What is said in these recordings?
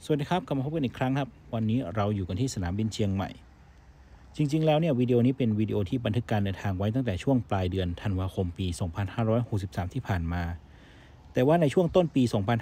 สวัสดีครับกลับมาพบกันอีกครั้งครับวันนี้เราอยู่กันที่สนามบินเชียงใหม่จริงๆแล้วเนี่ยวิดีโอนี้เป็นวิดีโอที่บันทึกการเดินทางไว้ตั้งแต่ช่วงปลายเดือนธันวาคมปี2563ที่ผ่านมาแต่ว่าในช่วงต้นปี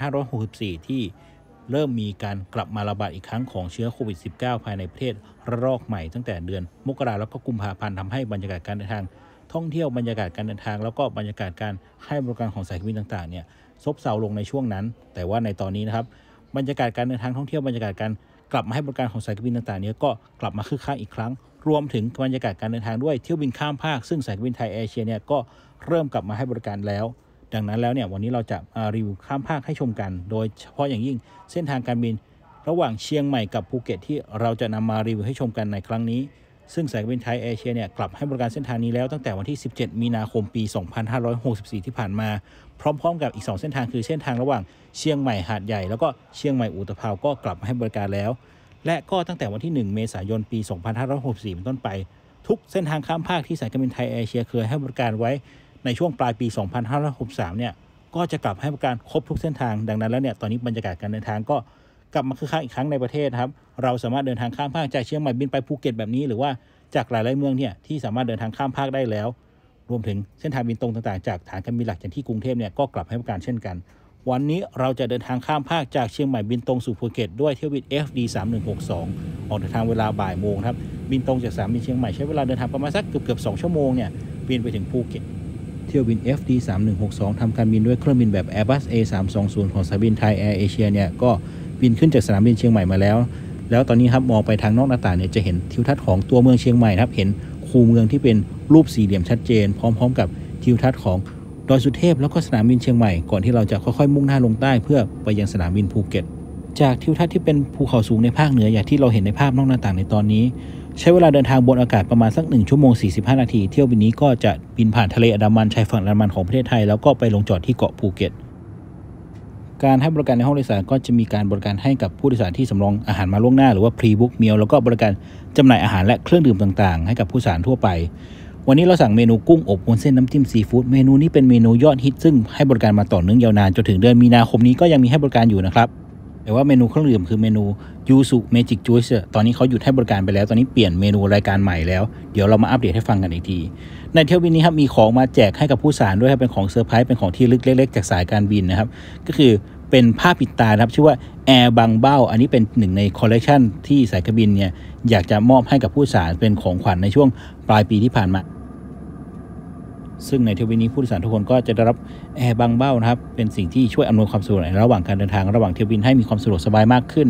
2564ที่เริ่มมีการกลับมาระบาดอีกครั้งของเชื้อโควิด -19 ภายในประเทศระลอกใหม่ตั้งแต่เดือนมกราแล้วก็กุมภาพันธ์ทำให้บรรยากาศการเดินทางท่องเที่ยวบรรยากาศการเดินทางแล้วก็บรรยากาศการให้บริการของสายการบินต่างๆเนี่ยซบเซาลงในช่วงนั้นแต่ว่าในตอนนี้นะครับบรรยากาศการเดินทางท่องเที่ยวบรรยากาศการกลับมาให้บริการของสายการบินต่างๆนี้ก็กลับมาคึกคักอีกครั้งรวมถึงบรรยากาศการเดินทางด้วยเที่ยวบินข้ามภาคซึ่งสายการบินไทยแอร์เอเชียเนี่ยก็เริ่มกลับมาให้บริการแล้วดังนั้นแล้วเนี่ยวันนี้เราจะรีวิวข้ามภาคให้ชมกันโดยเฉพาะอย่างยิ่งเส้นทางการบินระหว่างเชียงใหม่กับภูเก็ตที่เราจะนำมารีวิวให้ชมกันในครั้งนี้ซึ่งสายการบินไทยแอร์เอเชียเนี่ยกลับให้บริการเส้นทางนี้แล้วตั้งแต่วันที่17มีนาคมปี2564ที่ผ่านมาพร้อมๆกับอีก2เส้นทางคือเส้นทางระหว่างเชียงใหม่หาดใหญ่แล้วก็เชียงใหม่อุตภาวก็กลับมาให้บริการแล้วและก็ตั้งแต่วันที่1เมษายนปี2564เป็นต้นไปทุกเส้นทางข้ามภาคที่สายการบินไทยแอร์เอเชียเคยให้บริการไว้ในช่วงปลายปี2563เนี่ยก็จะกลับให้บริการครบทุกเส้นทางดังนั้นแล้วเนี่ยตอนนี้บรรยากาศการเดินทางก็กลับมาคึกคักอีกครั้งในประเทศครับเราสามารถเดินทางข้ามภาคจากเชียงใหม่บินไปภูเก็ตแบบนี้หรือว่าจากหลายๆเมืองเนี่ยที่สามารถเดินทางข้ามภาคได้แล้วรวมถึงเส้นทางบินตรงต่างๆจากฐานการบินหลักอย่างที่กรุงเทพเนี่ยก็กลับให้บริการเช่นกันวันนี้เราจะเดินทางข้ามภาคจากเชียงใหม่บินตรงสู่ภูเก็ตด้วยเที่ยวบิน FD 3162ออกเดินทางเวลาบ่ายโมงครับบินตรงจากสนามบินเชียงใหม่ใช้เวลาเดินทางประมาณสักเกือบ2ชั่วโมงเนี่ยบินไปถึงภูเก็ตเที่ยวบิน FD 3162ทำการบินด้วยเครื่องบินแบบ Airbus A320 ของสายบินไทยแอร์เอเชียเนี่ยก็บินขึ้นจากสนามบินเชียงใหม่มาแล้วตอนนี้ครับมองไปทางนอกหน้าต่างเนี่ยจะเห็นทิวทัศน์ของตัวเมืองเชียงใหม่ครับเห็นคูเมืองที่เป็นรูปสี่เหลี่ยมชัดเจนพร้อมๆกับทิวทัศน์ของดอยสุเทพแล้วก็สนามบินเชียงใหม่ก่อนที่เราจะค่อยๆมุ่งหน้าลงใต้เพื่อไปยังสนามบินภูเก็ตจากทิวทัศน์ที่เป็นภูเขาสูงในภาคเหนืออย่างที่เราเห็นในภาพนอกหน้าต่างในตอนนี้ใช้เวลาเดินทางบนอากาศประมาณสัก1ชั่วโมง45นาทีเที่ยวบินนี้ก็จะบินผ่านทะเลอันดามันชายฝั่งอันดามันของประเทศไทยแล้วก็ไปลงจอดที่เกาะภูเก็ตการให้บริการในห้องโดยสารก็จะมีการบริการให้กับผู้โดยสารที่สำรองอาหารมาล่วงหน้าหรือว่า Pre-book Meal แล้วก็บริการจำหน่ายอาหารและเครื่องดื่มต่างๆให้กับผู้โดยสารทั่วไปวันนี้เราสั่งเมนูกุ้งอบวุ้นเส้นน้ำจิ้มซีฟู้ดเมนูนี้เป็นเมนูยอดฮิตซึ่งให้บริการมาต่อเนื่องยาวนานจนถึงเดือนมีนาคมนี้ก็ยังมีให้บริการอยู่นะครับแต่ว่าเมนูเครื่องดื่มคือเมนูยูสุเมจิกจูสตอนนี้เขาหยุดให้บริการไปแล้วตอนนี้เปลี่ยนเมนูรายการใหม่แล้วเดี๋ยวเรามาอัปเดตให้ฟังกันอีกทีในเที่ยวบินนี้ครับมีของมาแจกให้กับผู้โดยสารด้วยครับเป็นของเซอร์ไพรส์เป็นของที่ลึกเล็กๆจากสายการบินนะครับก็คือเป็นผ้าปิดตาครับชื่อว่าแอร์บังเบ้าอันนี้เป็นหนึ่งในคอลเลกชันที่สายการบินเนี่ยอยากจะมอบให้กับผู้โดยสารเป็นของขวัญในช่วงปลายปีที่ผ่านมาซึ่งในเที่ยวบินนี้ผู้โดยสารทุกคนก็จะได้รับแอร์บังเบ้านะครับเป็นสิ่งที่ช่วยอำนวยความสะดวกในระหว่างการเดินทางระหว่างเที่ยวบินให้มีความสะดวกสบายมากขึ้น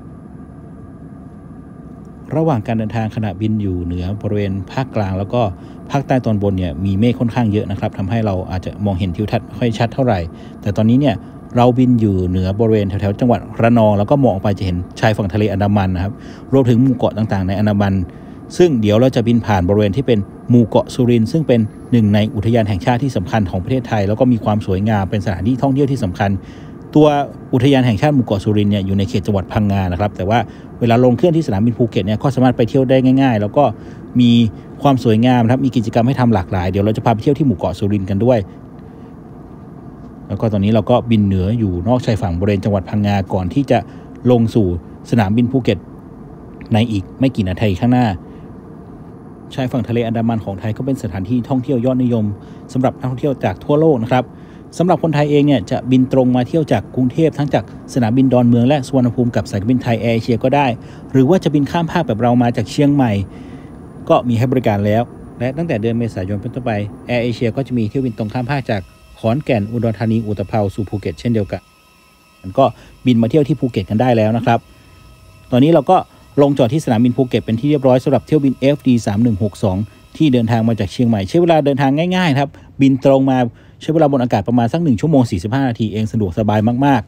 ระหว่างการเดินทางขณะบินอยู่เหนือบริเวณภาคกลางแล้วก็ภาคใต้ตอนบนเนี่ยมีเมฆค่อนข้างเยอะนะครับทำให้เราอาจจะมองเห็นทิวทัศน์ไม่ค่อยชัดเท่าไหร่แต่ตอนนี้เนี่ยเราบินอยู่เหนือบริเวณแถวๆจังหวัดระนองแล้วก็มองออกไปจะเห็นชายฝั่งทะเลอันดามันนะครับรวมถึงหมู่เกาะต่างๆในอันดามันซึ่งเดี๋ยวเราจะบินผ่านบริเวณที่เป็นหมู่เกาะสุรินทร์ซึ่งเป็นหนึ่งในอุทยานแห่งชาติที่สำคัญของประเทศไทยแล้วก็มีความสวยงามเป็นสถานที่ท่องเที่ยวที่สำคัญตัวอุทยานแห่งชาติหมู่เกาะสุรินทร์เนี่ยอยู่ในเขตจังหวัดพังงานะครับแต่ว่าเวลาลงเครื่องที่สนามบินภูเก็ตเนี่ยก็สามารถไปเที่ยวได้ง่ายๆแล้วก็มีความสวยงามครับมีกิจกรรมให้ทำหลากหลายเดี๋ยวเราจะพาไปเที่ยวที่หมู่เกาะสุรินทร์กันด้วยแล้วก็ตอนนี้เราก็บินเหนืออยู่นอกชายฝั่งบริเวณจังหวัดพังงาก่อนที่จะลงสู่สนามบินภูเก็ตในอีกไม่กี่นาทีข้างหน้าชายฝั่งทะเลอันดามันของไทยก็เป็นสถานที่ท่องเที่ยวยอดนิยมสำหรับนักท่องเที่ยวจากทั่วโลกนะครับสำหรับคนไทยเองเนี่ยจะบินตรงมาเที่ยวจากกรุงเทพทั้งจากสนามบินดอนเมืองและสุวรรณภูมิกับสายการบินไทยแอร์เอเชียก็ได้หรือว่าจะบินข้ามภาคแบบเรามาจากเชียงใหม่ก็มีให้บริการแล้วและตั้งแต่เดือนเมษายนเป็นต้นไปแอร์เอเชียก็จะมีเที่ยวบินตรงข้ามภาคจากขอนแก่นอุดรธานีอุตภาวสู่ภูเก็ตเช่นเดียวกันก็บินมาเที่ยวที่ภูเก็ตกันได้แล้วนะครับตอนนี้เราก็ลงจอดที่สนามบินภูเก็ตเป็นที่เรียบร้อยสำหรับเที่ยวบิน FD 3162ที่เดินทางมาจากเชียงใหม่ใช้เวลาเดินทางง่ายๆครับบินตรงมาใช้เวลาบนอากาศประมาณสัก1ชั่วโมง45นาทีเองสะดวกสบายมาก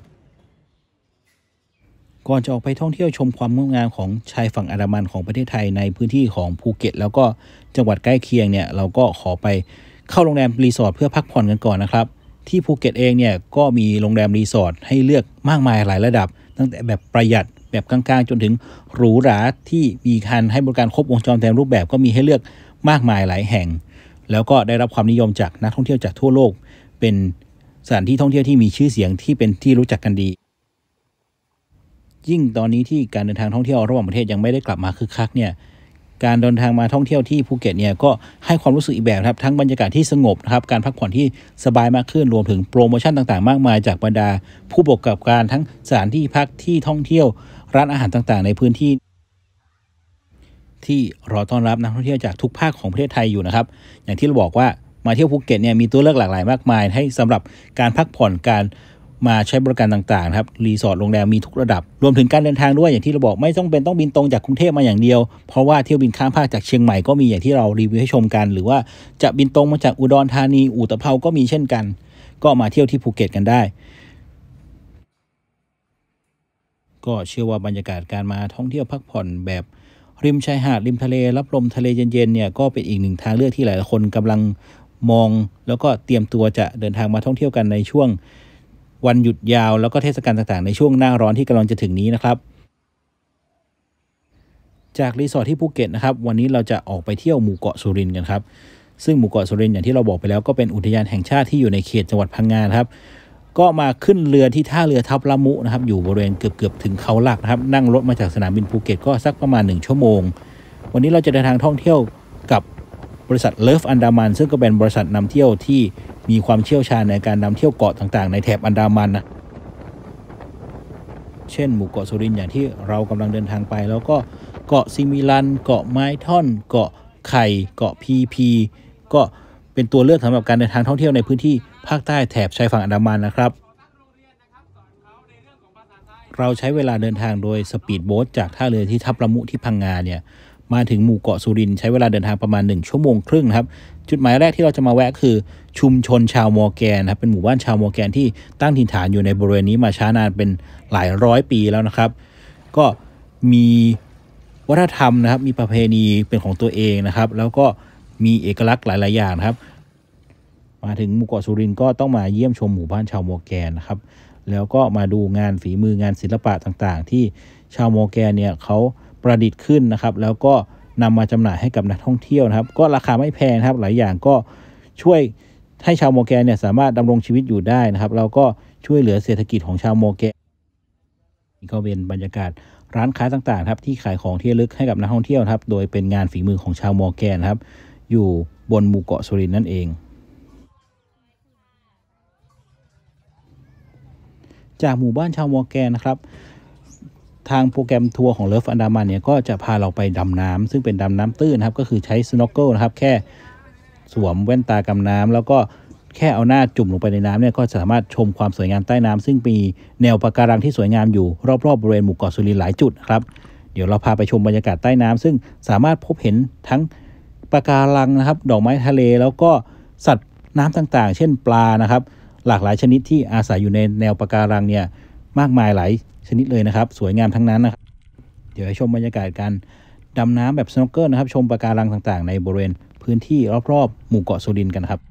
ๆก่อนจะออกไปท่องเที่ยวชมความงดงามของชายฝั่งอันดามันของประเทศไทยในพื้นที่ของภูเก็ตแล้วก็จังหวัดใกล้เคียงเนี่ยเราก็ขอไปเข้าโรงแรมรีสอร์ทเพื่อพักผ่อนกันก่อนนะครับที่ภูเก็ตเองเนี่ยก็มีโรงแรมรีสอร์ทให้เลือกมากมายหลายระดับตั้งแต่แบบประหยัดแบบกลางๆจนถึงหรูหราที่มีการให้บริการครบวงจรเต็มรูปแบบก็มีให้เลือกมากมายหลายแห่งแล้วก็ได้รับความนิยมจากนักท่องเที่ยวจากทั่วโลกเป็นสถานที่ท่องเที่ยวที่มีชื่อเสียงที่เป็นที่รู้จักกันดียิ่งตอนนี้ที่การเดินทางท่องเที่ยวระหว่างประเทศยังไม่ได้กลับมาคึกคักเนี่ยการเดินทางมาท่องเที่ยวที่ภูเก็ตเนี่ยก็ให้ความรู้สึกอีกแบบครับทั้งบรรยากาศที่สงบนะครับการพักผ่อนที่สบายมากขึ้นรวมถึงโปรโมชั่นต่างๆมากมายจากบรรดาผู้ประกอบการทั้งสถานที่พักที่ท่องเที่ยวร้านอาหารต่างๆในพื้นที่ที่รอต้อนรับนักท่องเที่ยวจากทุกภาคของประเทศไทยอยู่นะครับอย่างที่เราบอกว่ามาเที่ยวภูเก็ตเนี่ยมีตัวเลือกหลากหลายมากมายให้สำหรับการพักผ่อนการมาใช้บริการต่างๆครับรีสอร์ทโรงแรมมีทุกระดับรวมถึงการเดินทางด้วยอย่างที่เราบอกไม่ต้องบินตรงจากกรุงเทพมาอย่างเดียวเพราะว่าเที่ยวบินข้ามภาคจากเชียงใหม่ก็มีอย่างที่เรารีวิวให้ชมกันหรือว่าจะบินตรงมาจากอุดรธานีอุตภเปาก็มีเช่นกันก็มาเที่ยวที่ภูเก็ตกันได้ก็เชื่อว่าบรรยากาศการมาท่องเที่ยวพักผ่อนแบบริมชายหาดริมทะเลรับลมทะเลเย็นๆเนี่ยก็เป็นอีกหนึ่งทางเลือกที่หลายคนกำลังมองแล้วก็เตรียมตัวจะเดินทางมาท่องเที่ยวกันในช่วงวันหยุดยาวแล้วก็เทศกาลต่างๆในช่วงหน้าร้อนที่กำลังจะถึงนี้นะครับจากรีสอร์ทที่ภูเก็ตนะครับวันนี้เราจะออกไปเที่ยวหมู่เกาะสุรินทร์กันครับซึ่งหมู่เกาะสุรินทร์อย่างที่เราบอกไปแล้วก็เป็นอุทยานแห่งชาติที่อยู่ในเขตจังหวัดพังงาครับก็มาขึ้นเรือที่ท่าเรือทับละมุนะครับอยู่บริเวณเกือบถึงเขาหลักนะครับนั่งรถมาจากสนามบินภูเก็ตก็สักประมาณ1ชั่วโมงวันนี้เราจะเดินทางท่องเที่ยวกับบริษัทเลิฟอันดามันซึ่งก็เป็นบริษัทนำเที่ยวที่มีความเชี่ยวชาญในการนำเที่ยวเกาะต่างๆในแถบอันดามันนะเช่นหมู่เกาะสุรินทร์อย่างที่เรากำลังเดินทางไปแล้วก็เกาะซิมิลันเกาะไม้ท่อนเกาะไข่เกาะพีก็เป็นตัวเลือกสำหรับการเดินทางท่องเที่ยวในพื้นที่ภาคใต้แถบชายฝั่งอันดามันนะครับเราใช้เวลาเดินทางโดยสปีดโบ๊ทจากท่าเรือที่ทับละมุที่พังงาเนี่ยมาถึงหมู่เกาะสุรินทร์ใช้เวลาเดินทางประมาณ1ชั่วโมงครึ่งครับจุดหมายแรกที่เราจะมาแวะคือชุมชนชาวมอร์แกนครับเป็นหมู่บ้านชาวมอร์แกนที่ตั้งถิ่นฐานอยู่ในบริเวณนี้มาช้านานเป็นหลายร้อยปีแล้วนะครับก็มีวัฒนธรรมนะครับมีประเพณีเป็นของตัวเองนะครับแล้วก็มีเอกลักษณ์หลายๆอย่างนะครับมาถึงหมู่เกาะสุรินทร์ก็ต้องมาเยี่ยมชมหมู่บ้านชาวมอร์แกนนะครับแล้วก็มาดูงานฝีมืองานศิลปะต่างๆที่ชาวมอร์แกนเนี่ยเขาประดิษฐ์ขึ้นนะครับแล้วก็นำมาจำหน่ายให้กับนักท่องเที่ยวนะครับก็ราคาไม่แพงครับหลายอย่างก็ช่วยให้ชาวมอร์แกนเนี่ยสามารถดำรงชีวิตอยู่ได้นะครับแล้วก็ช่วยเหลือเศรษฐกิจของชาวมอร์แกนนี่ก็เป็นบรรยากาศร้านค้าต่างๆครับที่ขายของที่ระลึกให้กับนักท่องเที่ยวครับโดยเป็นงานฝีมือของชาวมอร์แกนครับอยู่บนหมู่เกาะสุรินทร์นั่นเองจากหมู่บ้านชาวมอร์แกนนะครับทางโปรแกรมทัวร์ของเลิฟอันดามันเนี่ยก็จะพาเราไปดำน้ำซึ่งเป็นดำน้ำตื้นนะครับก็คือใช้สโนว์เกิลนะครับแค่สวมแว่นตากันน้ำแล้วก็แค่เอาหน้าจุ่มลงไปในน้ำเนี่ยก็สามารถชมความสวยงามใต้น้ำซึ่งมีแนวปะการังที่สวยงามอยู่รอบๆบริเวณหมู่เกาะสุรินทร์หลายจุดครับเดี๋ยวเราพาไปชมบรรยากาศใต้น้ำซึ่งสามารถพบเห็นทั้งปะการังนะครับดอกไม้ทะเลแล้วก็สัตว์น้ำต่างๆเช่นปลานะครับหลากหลายชนิดที่อาศัยอยู่ในแนวปะการังเนี่ยมากมายหลายชนิดเลยนะครับสวยงามทั้งนั้นนะครับเดี๋ยวให้ชมบรรยากาศการดำน้ำแบบสโนว์เกิลนะครับชมปะการังต่างๆในบริเวณพื้นที่รอบๆหมู่เกาะสุรินทร์กันครับ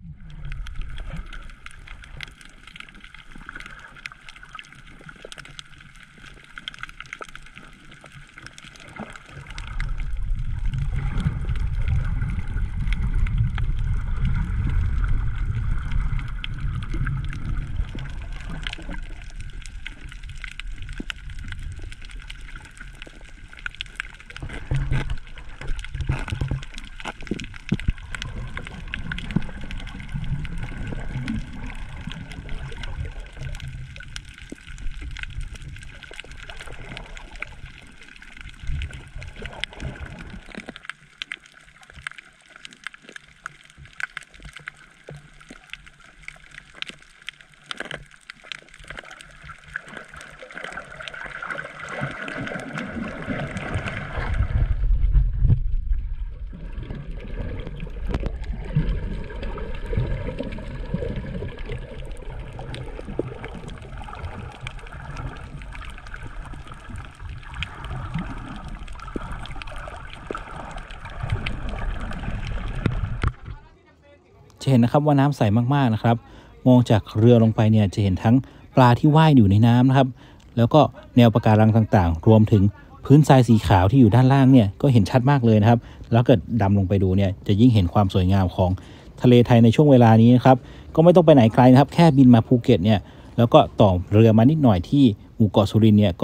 จะเห็นนะครับว่าน้ำใสมากๆนะครับมองจากเรือลงไปเนี่ยจะเห็นทั้งปลาที่ว่ายอยู่ในน้ำนะครับแล้วก็แนวปะการังต่างๆรวมถึงพื้นทรายสีขาวที่อยู่ด้านล่างเนี่ยก็เห็นชัดมากเลยนะครับแล้วเกิดดำลงไปดูเนี่ยจะยิ่งเห็นความสวยงามของทะเลไทยในช่วงเวลานี้นะครับก็ไม่ต้องไปไหนไกลนะครับแค่บินมาภูเก็ตเนี่ยแล้วก็ต่อเรือมานิดหน่อยที่หมู่เกาะสุรินทร์เนี่ยก็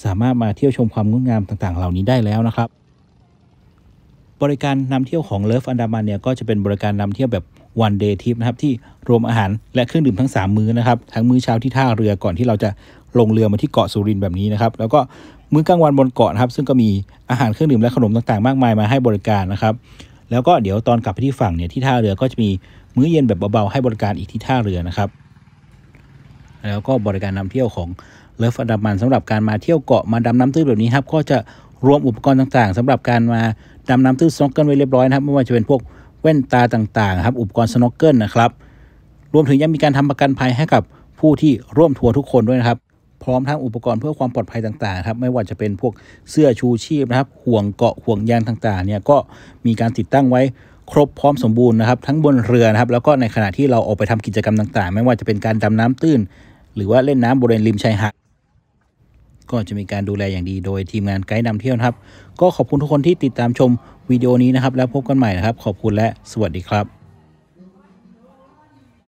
สามารถมาเที่ยวชมความงดงามต่างๆเหล่านี้ได้แล้วนะครับบริการนำเที่ยวของ Love Andaman เนี่ยก็จะเป็นบริการนำเที่ยวแบบ one day trip นะครับที่รวมอาหารและเครื่องดื่มทั้ง3มื้อนะครับทั้งมื้อเช้าที่ท่าเรือก่อนที่เราจะลงเรือมาที่เกาะสุรินทร์แบบนี้นะครับแล้วก็มื้อกลางวันบนเกาะนะครับซึ่งก็มีอาหารเครื่องดื่มและขนมต่างๆมากมายมาให้บริการนะครับแล้วก็เดี๋ยวตอนกลับไปที่ฝั่งเนี่ยที่ท่าเรือก็จะมีมื้อเย็นแบบเบาๆให้บริการอีกที่ท่าเรือนะครับแล้วก็บริการนำเที่ยวของ Love Andaman สำหรับการมาเที่ยวเกาะมาดำน้ำตื้นแบบนี้ครับก็จะรวมอุปกรณ์ต่างๆสำหรับการมาดำน้ำตื้น snorkel ไว้เรียบร้อยนะครับไม่ว่าจะเป็นพวกแว่นตาต่างๆครับอุปกรณ์ snorkel นะครับรวมถึงยังมีการทำประกันภัยให้กับผู้ที่ร่วมทัวร์ทุกคนด้วยนะครับพร้อมทั้งอุปกรณ์เพื่อความปลอดภัยต่างๆครับไม่ว่าจะเป็นพวกเสื้อชูชีพนะครับห่วงเกาะห่วงยางต่างๆเนี่ยก็มีการติดตั้งไว้ครบพร้อมสมบูรณ์นะครับทั้งบนเรือนะครับแล้วก็ในขณะที่เราออกไปทำกิจกรรมต่างๆไม่ว่าจะเป็นการดำน้ำตื้นหรือว่าเล่นน้ำบริเวณริมชายหาดก็จะมีการดูแลอย่างดีโดยทีมงานไกด์นำเที่ยวนะครับก็ขอบคุณทุกคนที่ติดตามชมวิดีโอนี้นะครับแล้วพบกันใหม่นะครับขอบคุณและสวัสดีครับ